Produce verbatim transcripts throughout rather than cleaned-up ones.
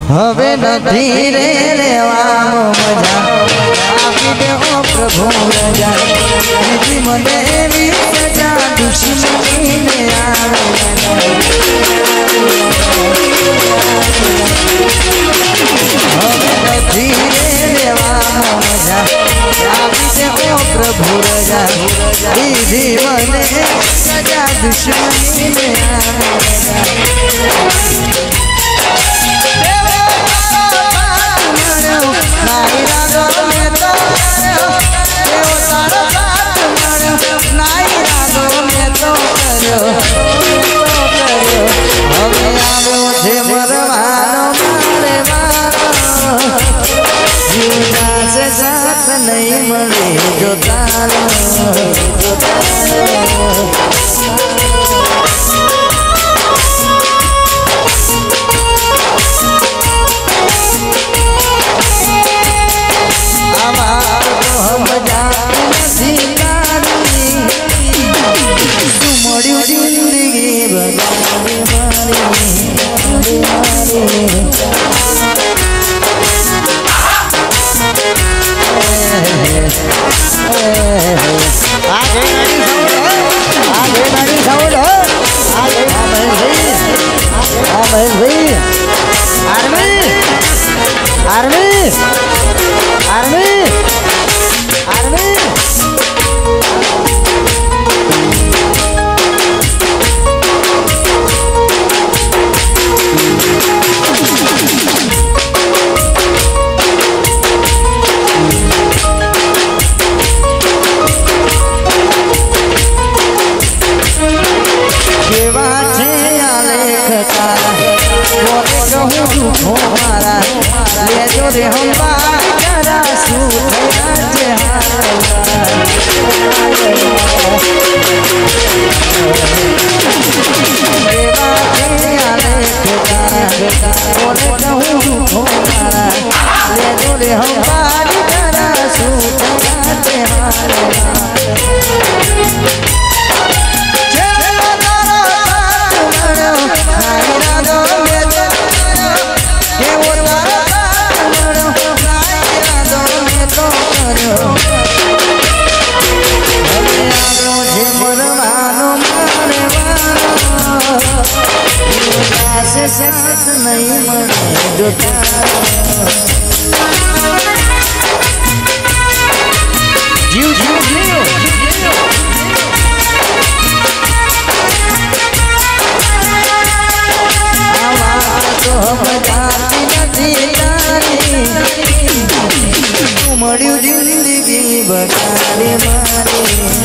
हवे नहीं रे रेवानो मजा आपी दे ओ प्रभु रजा जी मने एवी सजा दुश्मनी ने आवे हवे नहीं रे रेवानो मजा आपी दे ओ प्रभु रजा जी मने सजा दुश्मनी ने आवे नहीं मरे जो तारो जो तारो हम जाते नसीबानी तू मोड़ी जिंदगी बगाने मारी मारी आगे आगे नहीं साउंड आगे आमन भाई आमन भाई आर्मी आर्मी आर्मी आर्मी हमारा ले जो रे हम बारा सूत जे देवा के आले बेटा बोले कहूं हमारा ले जो रे हम बारा सूत जे साथ नहीं मरे जो जीव जीव जीव तो हम जाती नहीं तारी मरी जिंदगी बगाड़े मारे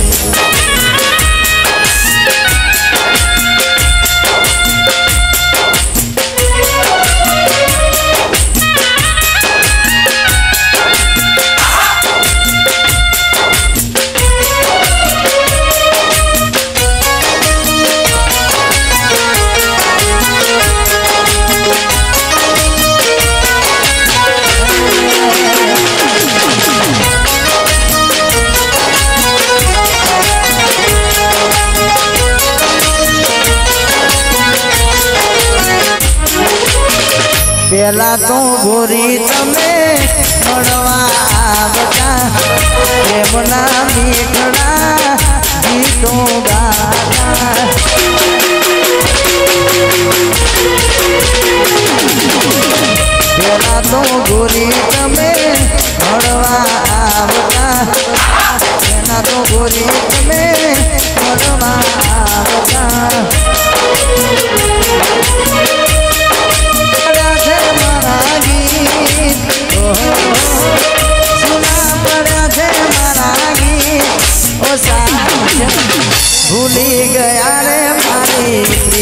पेला तो गोरी तमे मणवा बता प्रेमना मीठड़ा गीतो गाता पेला तो गोरी तमे मणवा बता पेला तो गोरी तमे मणवा बता सुना पड़ा थे मारा गीत ओ साथ भूली गया रे मारी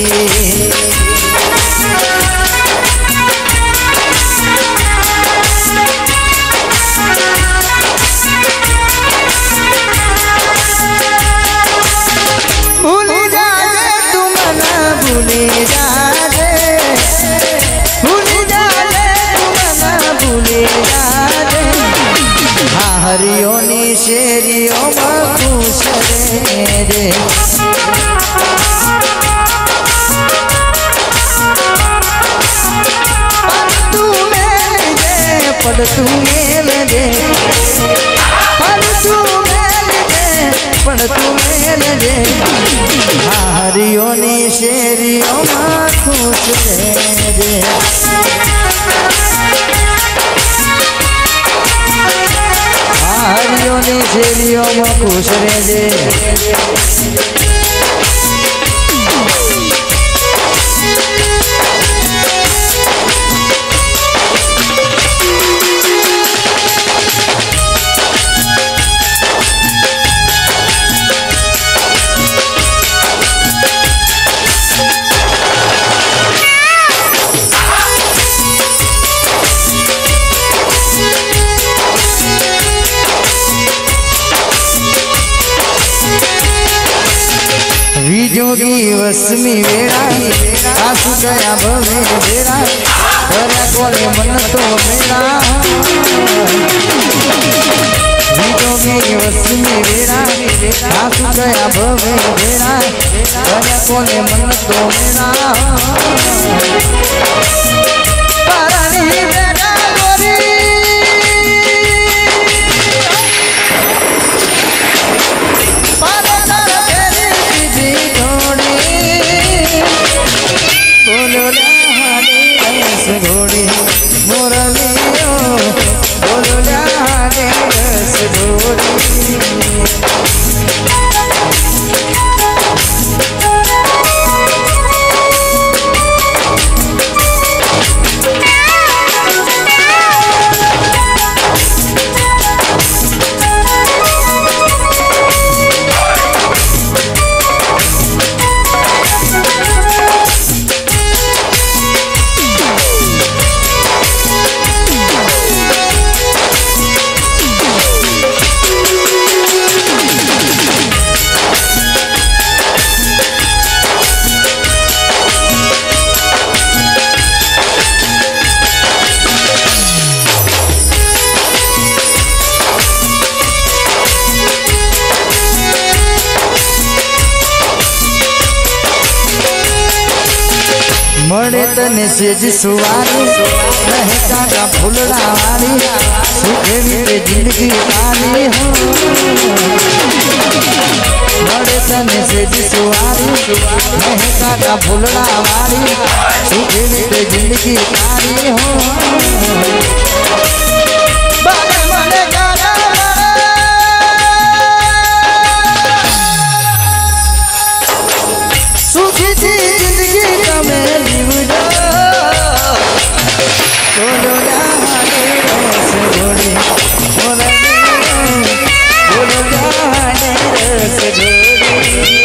भूली जा तुम ना भूली जा हरियो नी शेरियो खुश रे પડતું મેલ દે પડતું મેલ દે પડતું મેલ દે હારીઓની શેરીઓમાં ખુશ રહેજે હારીઓની શેરીઓમાં ખુશ રહેજે विजोगी वसमी वेड़ा आसु गया भवे वेड़ा करे कोले मन तो मेरा विजोगी वसमी वेड़ा आसु गया भवे वेड़ा करे कोले मन तो मेरा पारानी बेटा गोरी घोड़ी मुरलियो बोलो जाने रस घोड़ी मरे तने सेज सुवारी रहे काका फुलड़ा वाली सुखेवी पे जिंदगी तारी हो मरे तने सेज सुवारी रहे काका फुलड़ा वाली सुखेवी पे जिंदगी तारी हो बारे मने गाना सुखी थी जिंदगी का मैं बोलो जाने रस घोड़ी बोलो जाने रस घोड़ी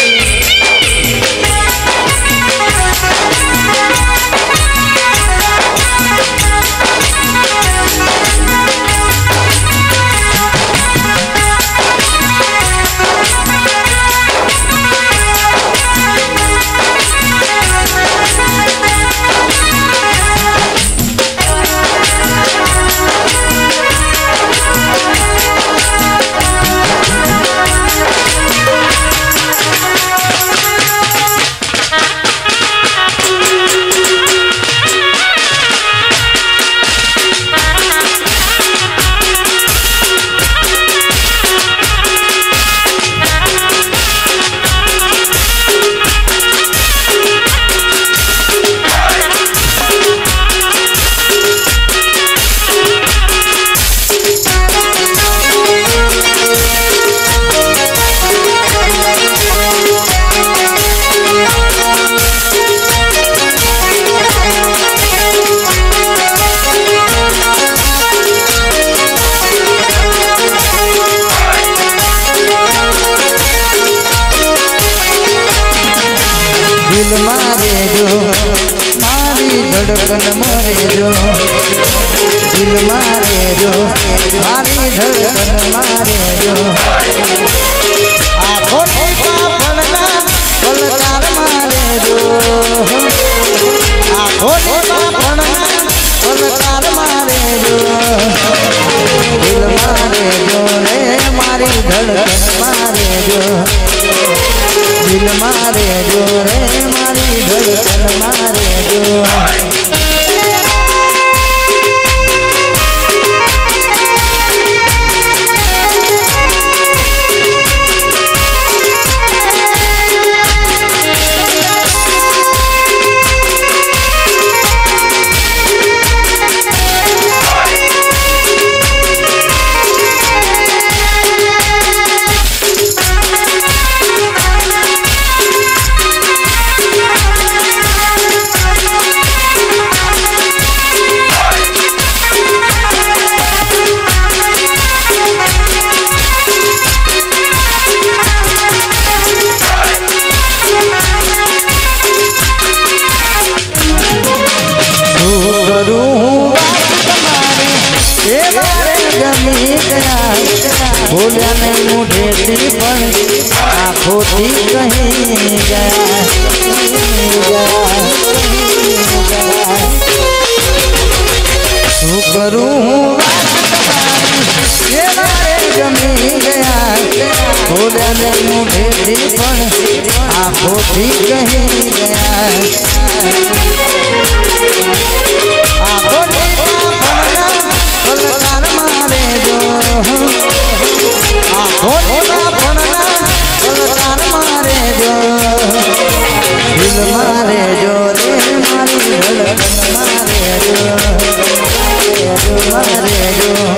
दिल मारे जो मारी धड़कन मारे जो दिल मारे जो मारी धड़कन मारे जो आँखों की पापड़ना पलकार मारे जो आँखों की पापड़ना पलकार मारे जो दिल मारे जो रे मारी धड़कन मारे जो दिल मारे जो रे मारी धड़कन मारे जो बोलिया ने मुझे पण आँखों थी कहीं गया શું કરું ये जमी गया बोलिया ने मुझे पण आँखों थी कहीं गया आँखों पलकार मारे जो आँखों पलकार मारे जो दिल मारे जो रे मारी धड़कन मारे जो मारे जो